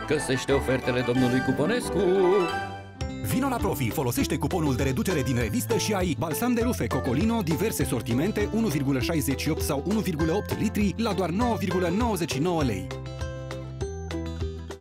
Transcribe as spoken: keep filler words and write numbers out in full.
Găsește ofertele domnului Cuponescu! Vino la Profi, folosește cuponul de reducere din revistă și ai balsam de rufe Cocolino, diverse sortimente, unu virgulă șaizeci și opt sau unu virgulă opt litri la doar nouă virgulă nouăzeci și nouă lei.